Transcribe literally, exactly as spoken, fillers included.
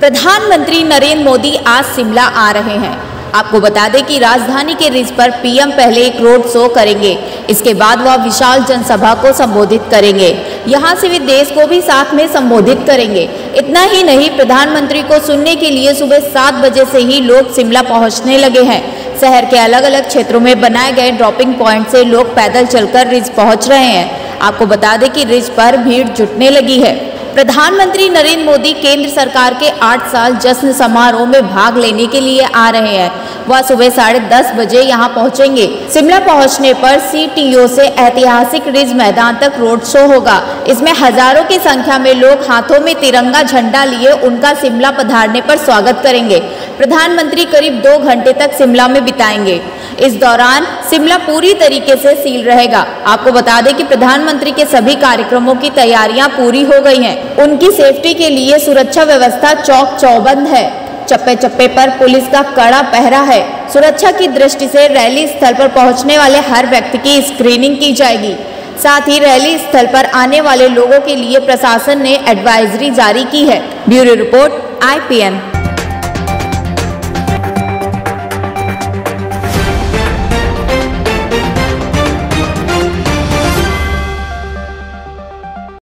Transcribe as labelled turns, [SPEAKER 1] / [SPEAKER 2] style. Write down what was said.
[SPEAKER 1] प्रधानमंत्री नरेंद्र मोदी आज शिमला आ रहे हैं। आपको बता दें कि राजधानी के रिज पर पीएम पहले एक रोड शो करेंगे, इसके बाद वह विशाल जनसभा को संबोधित करेंगे। यहां से वे देश को भी साथ में संबोधित करेंगे। इतना ही नहीं, प्रधानमंत्री को सुनने के लिए सुबह सात बजे से ही लोग शिमला पहुंचने लगे हैं। शहर के अलग अलग क्षेत्रों में बनाए गए ड्रॉपिंग पॉइंट से लोग पैदल चलकर रिज पहुंच रहे हैं। आपको बता दें कि रिज पर भीड़ जुटने लगी है। प्रधानमंत्री नरेंद्र मोदी केंद्र सरकार के आठ साल जश्न समारोह में भाग लेने के लिए आ रहे हैं। वह सुबह साढ़े दस बजे यहां पहुंचेंगे। शिमला पहुंचने पर सीटीओ से ऐतिहासिक रिज मैदान तक रोड शो होगा। इसमें हजारों की संख्या में लोग हाथों में तिरंगा झंडा लिए उनका शिमला पधारने पर स्वागत करेंगे। प्रधानमंत्री करीब दो घंटे तक शिमला में बिताएंगे। इस दौरान शिमला पूरी तरीके से सील रहेगा। आपको बता दें कि प्रधानमंत्री के सभी कार्यक्रमों की तैयारियां पूरी हो गई हैं। उनकी सेफ्टी के लिए सुरक्षा व्यवस्था चौक चौबंद है। चप्पे चप्पे पर पुलिस का कड़ा पहरा है। सुरक्षा की दृष्टि से रैली स्थल पर पहुंचने वाले हर व्यक्ति की स्क्रीनिंग की जाएगी। साथ ही रैली स्थल पर आने वाले लोगों के लिए प्रशासन ने एडवाइजरी जारी की है। Bureau report I P N.